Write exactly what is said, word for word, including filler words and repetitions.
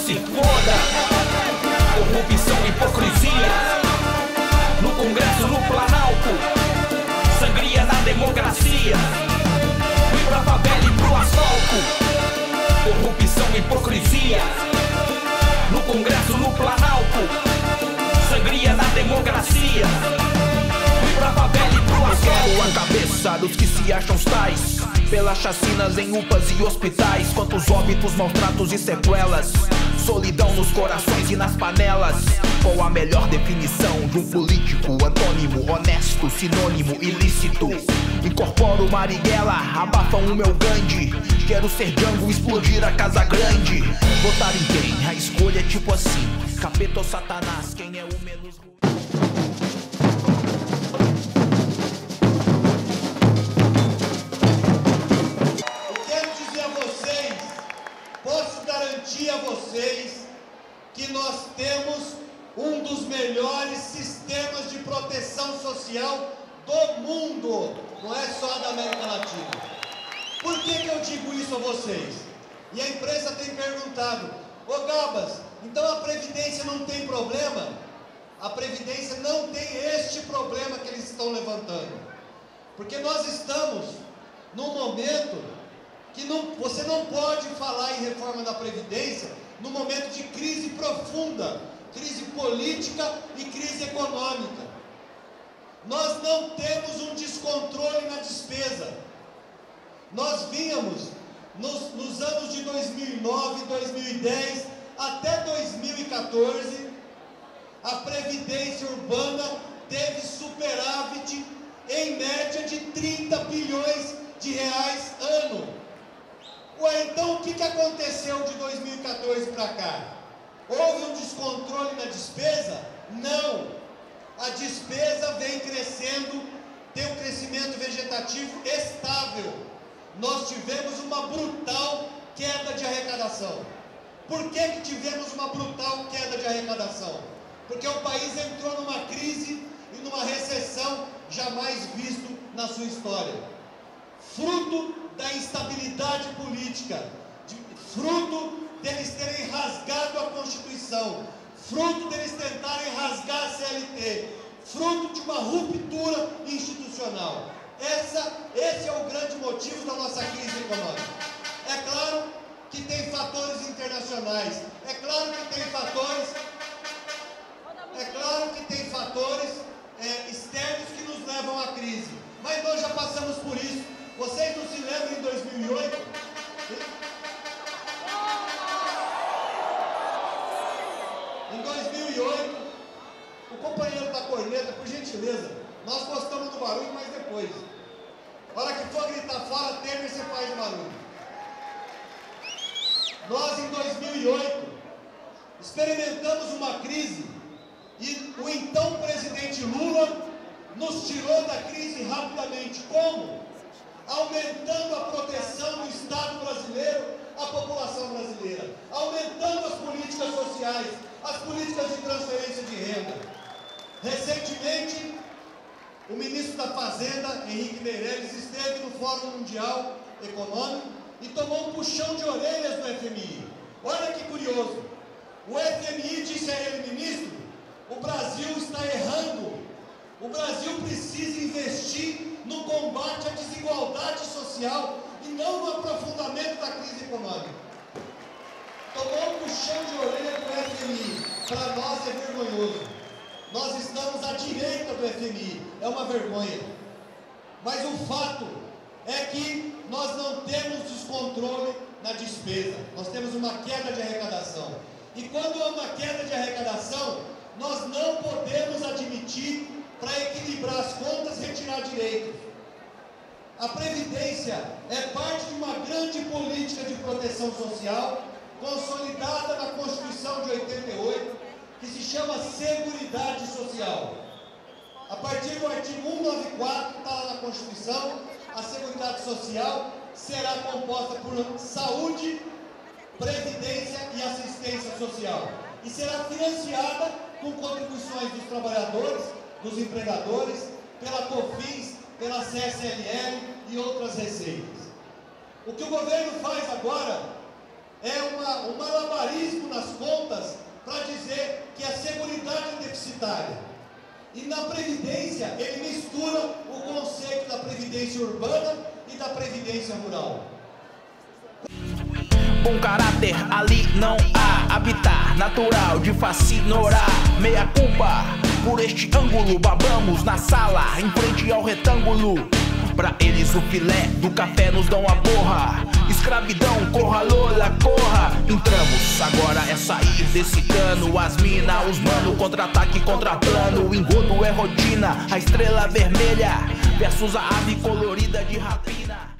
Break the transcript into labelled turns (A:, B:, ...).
A: se foda. Corrupção e hipocrisia no Congresso, no Planalto, sangria na democracia. Fui pra favela e pro asfalto. Corrupção e hipocrisia no Congresso, no Planalto, sangria na democracia. Fui pra favela e pro asfalto. Quero a cabeça dos que se acham tais, pelas chacinas em U P As e hospitais. Quantos óbitos, maltratos e sequelas, solidão nos corações e nas panelas. Qual a melhor definição de um político? Antônimo, honesto, sinônimo, ilícito. Incorporo Marighella, abafam o meu Gandhi. Quero ser Django, explodir a Casa Grande. Votar em quem? A escolha é tipo assim: capeta ou Satanás, quem é o menos ruim?
B: A vocês que nós temos um dos melhores sistemas de proteção social do mundo, não é só da América Latina. Por que que eu digo isso a vocês? E a imprensa tem perguntado: ô Gabas, então a Previdência não tem problema? A Previdência não tem este problema que eles estão levantando, porque nós estamos num momento que não, você não pode falar em reforma da Previdência no momento de crise profunda, crise política e crise econômica. Nós não temos um descontrole na despesa. Nós vínhamos nos, nos anos de dois mil e nove, dois mil e dez até dois mil e quatorze, a Previdência Urbana teve superávit em média de trinta bilhões de reais ano. Ué, então o que, que aconteceu de dois mil e quatorze para cá? Houve um descontrole na despesa? Não. A despesa vem crescendo, tem um crescimento vegetativo estável. Nós tivemos uma brutal queda de arrecadação. Por que que tivemos uma brutal queda de arrecadação? Porque o país entrou numa crise e numa recessão jamais visto na sua história. Fruto da instabilidade política, de, fruto deles terem rasgado a Constituição, fruto deles tentarem rasgar a C L T, fruto de uma ruptura institucional. Essa, esse é o grande motivo da nossa crise econômica. É claro que tem fatores internacionais, é claro que tem fatores, é claro que tem fatores é, externos que nos levam à crise, mas nós já passamos por isso. Vocês não se lembram em dois mil e oito? Em dois mil e oito, o companheiro da corneta, por gentileza, nós gostamos do barulho, mas depois. A hora que for gritar fora, Temer, você faz o barulho. Nós, em dois mil e oito, experimentamos uma crise e o então presidente Lula nos tirou da crise rapidamente. Como? Aumentando a proteção do Estado brasileiro à população brasileira, aumentando as políticas sociais, as políticas de transferência de renda. Recentemente, o ministro da Fazenda, Henrique Meirelles, esteve no Fórum Mundial Econômico e tomou um puxão de orelhas do F M I. Olha que curioso, o F M I disse a ele: ministro, o Brasil está errando, o Brasil precisa investir no combate à desigualdade social e não no aprofundamento da crise econômica. Tomou um puxão de orelha do F M I. Para nós é vergonhoso. Nós estamos à direita do F M I. É uma vergonha. Mas o fato é que nós não temos descontrole na despesa. Nós temos uma queda de arrecadação. E quando há uma queda de arrecadação, nós não podemos admitir, para equilibrar as contas, retirar direitos. A Previdência é parte de uma grande política de proteção social, consolidada na Constituição de oitenta e oito, que se chama Seguridade Social. A partir do artigo cento e noventa e quatro, está lá na Constituição, a Seguridade Social será composta por saúde, previdência e assistência social. E será financiada com contribuições dos trabalhadores, dos empregadores, pela COFINS, pela C S L L e outras receitas. O que o governo faz agora é uma, um malabarismo nas E na Previdência, ele mistura o conceito da Previdência urbana e da Previdência rural.
A: Bom caráter ali não há, habitar natural de fascinorar, meia culpa, por este ângulo babamos na sala, em frente ao retângulo. Pra eles o filé do café nos dão a porra, escravidão, corra Lola, corra. Entramos, agora é sair desse cano, as mina, os mano, contra-ataque, contra-plano. O engodo é rotina, a estrela vermelha versus a ave colorida de rapina.